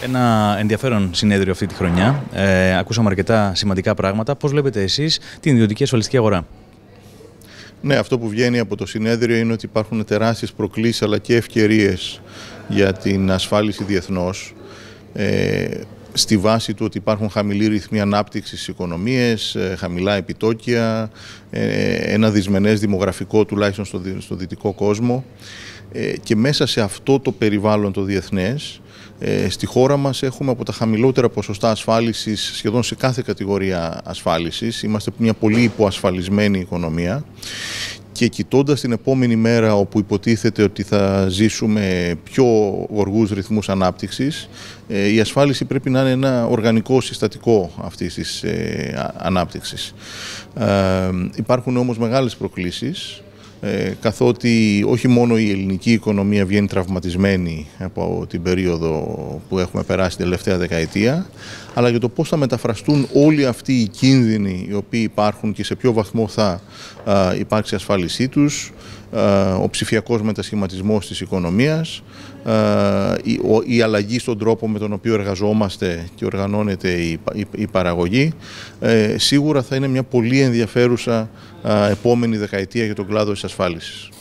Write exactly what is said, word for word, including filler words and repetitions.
Ένα ενδιαφέρον συνέδριο αυτή τη χρονιά. Ε, ακούσαμε αρκετά σημαντικά πράγματα. Πώς βλέπετε εσείς την ιδιωτική ασφαλιστική αγορά? Ναι, αυτό που βγαίνει από το συνέδριο είναι ότι υπάρχουν τεράστιες προκλήσεις αλλά και ευκαιρίες για την ασφάλιση διεθνώς. Ε, στη βάση του ότι υπάρχουν χαμηλοί ρυθμοί ανάπτυξης στις οικονομίες, χαμηλά επιτόκια, ένα δυσμενές δημογραφικό τουλάχιστον στο, στο δυτικό κόσμο, και μέσα σε αυτό το περιβάλλον το διεθνές, στη χώρα μας έχουμε από τα χαμηλότερα ποσοστά ασφάλισης σχεδόν σε κάθε κατηγορία ασφάλισης. Είμαστε μια πολύ υποασφαλισμένη οικονομία. Και κοιτώντας την επόμενη μέρα, όπου υποτίθεται ότι θα ζήσουμε πιο γοργούς ρυθμούς ανάπτυξης, η ασφάλιση πρέπει να είναι ένα οργανικό συστατικό αυτής της ανάπτυξης. Υπάρχουν όμως μεγάλες προκλήσεις, καθότι όχι μόνο η ελληνική οικονομία βγαίνει τραυματισμένη από την περίοδο που έχουμε περάσει την τελευταία δεκαετία, αλλά για το πώς θα μεταφραστούν όλοι αυτοί οι κίνδυνοι οι οποίοι υπάρχουν και σε ποιο βαθμό θα α, υπάρξει ασφάλισή τους, α, ο ψηφιακός μετασχηματισμός της οικονομίας, α, η, ο, η αλλαγή στον τρόπο με τον οποίο εργαζόμαστε και οργανώνεται η, η, η παραγωγή, ε, σίγουρα θα είναι μια πολύ ενδιαφέρουσα α, επόμενη δεκαετία για τον κλάδο της ασφάλισης.